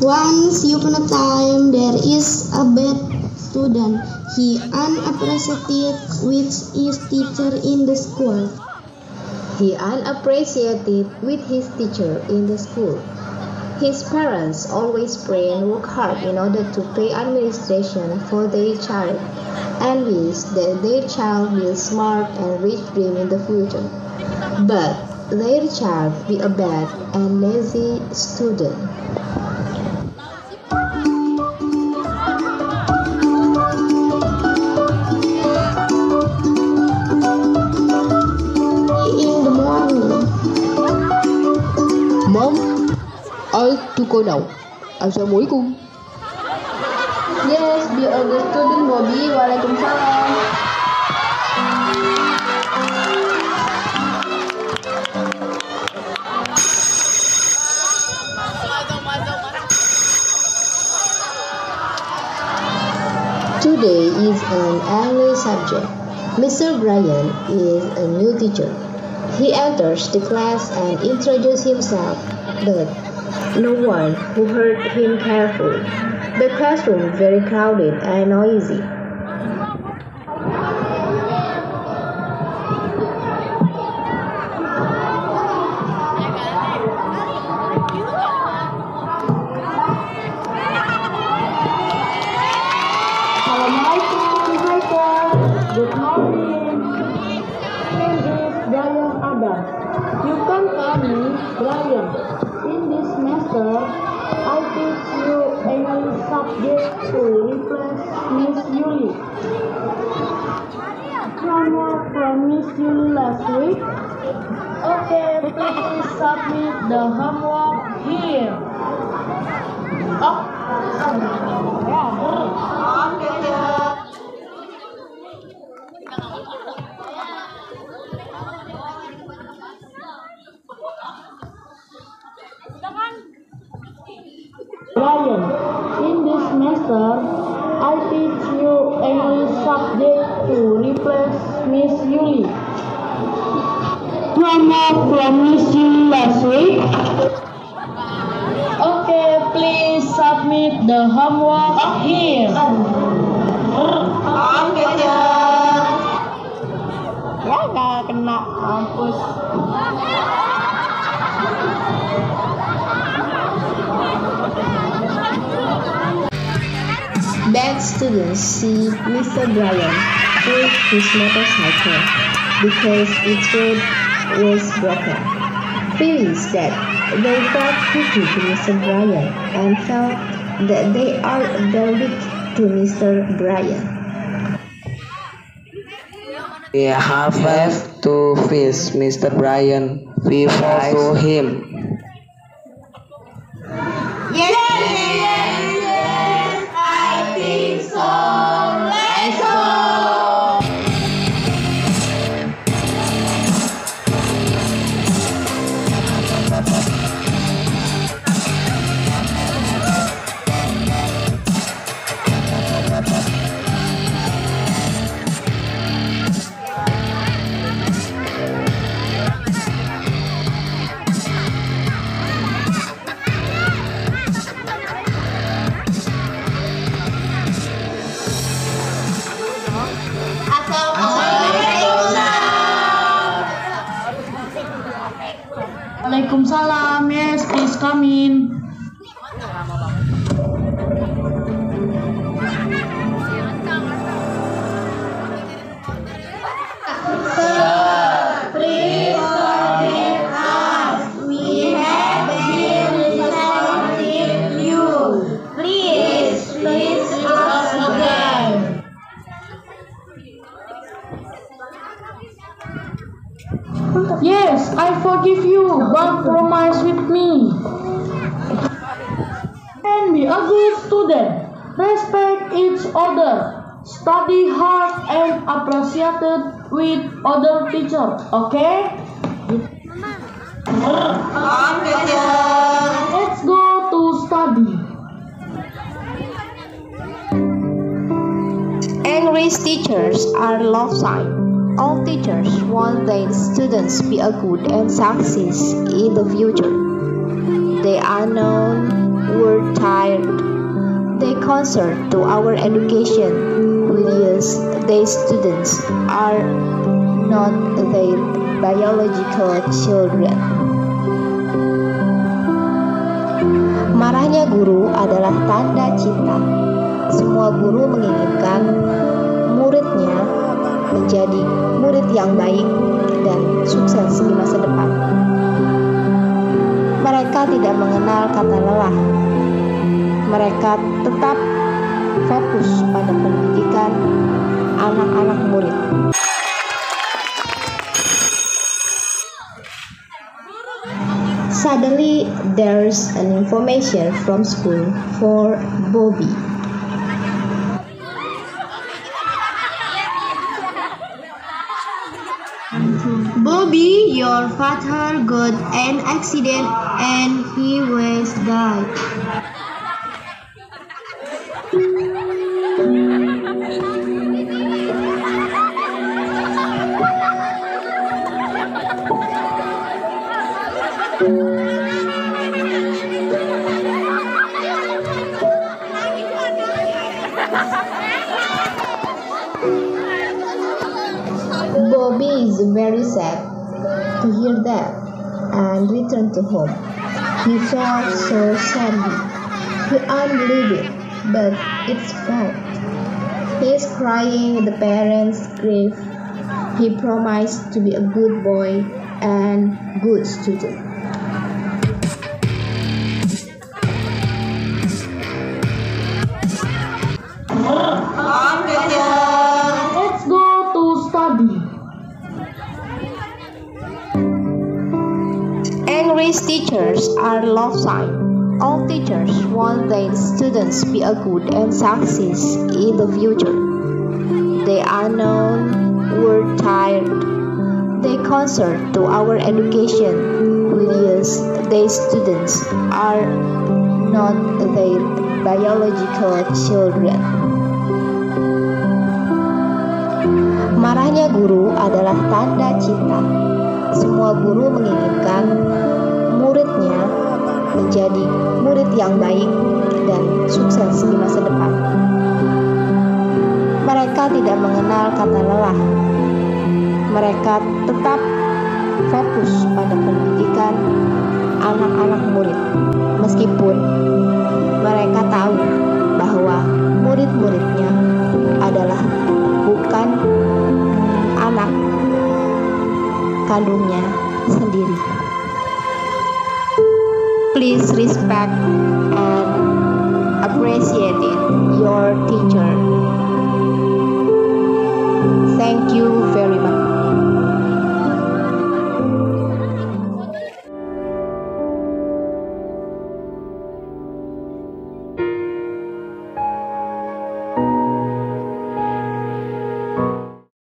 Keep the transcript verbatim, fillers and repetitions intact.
Once upon a time, there is a bad student. He unappreciated with his teacher in the school. He unappreciated with his teacher in the school. His parents always pray and work hard in order to pay administration for their child and wish that their child will smart and rich dream in the future. But their child be a bad and lazy student. In the morning, Mom, I to go now. Assalamualaikum. yes, be a good student, Bobby. Waalaikumsalam. Today is an English subject. Mister Brian is a new teacher. He enters the class and introduces himself, but no one who heard him carefully. The classroom very crowded and noisy. Good morning. My name is Brian Adams. You can call me Brian. In this semester, I teach you English subject to replace Miss Yuli. Homework from Miss Yuli last week. Okay, please submit the homework here. Oh. Brian, in this semester, I teach you English subject to replace Miss Yuli. Homework from Miss Yuli last week. Okay, please submit the homework here. Ya nggak kena kampus. Bad students see Mister Brian push his motorcycle because its road was broken. Feelings that they felt pity to Mister Brian and felt that they are allergic to Mister Brian. We have to face Mister Brian. We follow him. Yes, yes, yes, I think so. Let's go. Waalaikumsalam. Yes, please come in. Sir, please forgive us. We have been listening you. Please, please us again. Yes, I forgive you, but promise with me. And be a good student. Respect each other. Study hard and appreciate it with other teachers. Okay? Let's go to study. Angry teachers are love sign. All teachers want their students be a good and success in the future. They are known were tired. They concern to our education. We use they students are not their biological children. Marahnya guru adalah tanda cinta. Semua guru menginginkan muridnya menjadi murid yang baik dan sukses di masa depan. Mereka tidak mengenal kata lelah. Mereka tetap fokus pada pendidikan anak-anak murid. Suddenly, there's an information from school for Bobby. Bobby, your father got an accident and he was died. Bobby is very sad to hear that and returned to home. He felt so sadly. He can't believe it, but it's fact. He is crying at the parents' grave. He promised to be a good boy and good student. Let's go to study. Angry teachers are love sign. All teachers want their students be a good and success in the future. They are known, we're tired. They concern to our education. We use their students are not their biological children. Marahnya guru adalah tanda cinta. Semua guru menginginkan muridnya menjadi murid yang baik dan sukses di masa depan. Mereka tidak mengenal kata lelah. Mereka tetap fokus pada pendidikan anak-anak murid, meskipun mereka tahu bahwa murid-muridnya adalah bukan anak kandungnya sendiri. Please respect and appreciate your teacher. Thank you very